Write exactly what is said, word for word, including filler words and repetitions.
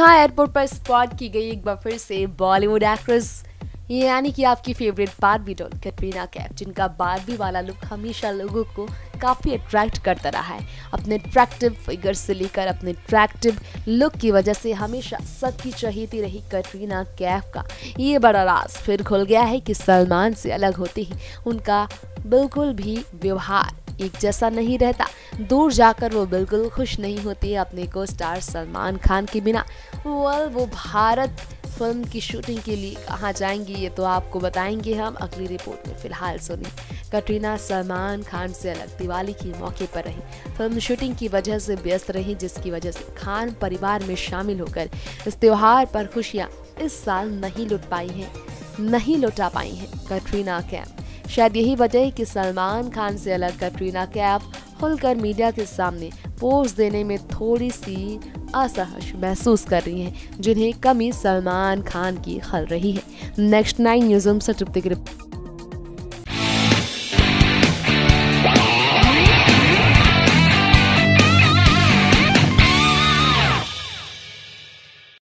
हाँ, एयरपोर्ट पर स्पॉट की गई एक बार फिर से बॉलीवुड एक्ट्रेस यानी कि आपकी favourite Barbie doll Katrina Kaif, जिनका बार्बी वाला लुक हमेशा लोगों को काफ़ी अट्रैक्ट करता रहा है। अपने अट्रैक्टिव फिगर से लेकर अपने अट्रैक्टिव लुक की वजह से हमेशा सबकी चहेती रही कैटरीना कैफ का ये बड़ा राज फिर खुल गया है कि सलमान से अलग होते ही उनका बिल्कुल भी व्यवहार एक जैसा नहीं रहता। दूर जाकर वो बिल्कुल खुश नहीं होती है अपने को स्टार सलमान खान के बिना। वेल वो भारत फिल्म की शूटिंग के लिए कहाँ जाएंगी ये तो आपको बताएंगे हम अगली रिपोर्ट में। फिलहाल सुनिए, कैटरीना सलमान खान से अलग दिवाली के मौके पर रही। फिल्म शूटिंग की वजह से व्यस्त रही, जिसकी वजह से खान परिवार में शामिल होकर इस त्योहार पर खुशियाँ इस साल नहीं लुट पाई हैं नहीं लुटा पाई हैं कैटरीना कैफ। शायद यही वजह है कि सलमान खान से अलग कैटरीना कैफ खुलकर मीडिया के सामने पोज देने में थोड़ी सी असहज महसूस कर रही हैं, जिन्हें कमी सलमान खान की खल रही है। नेक्स्ट नाइन न्यूज़ से तृप्ति।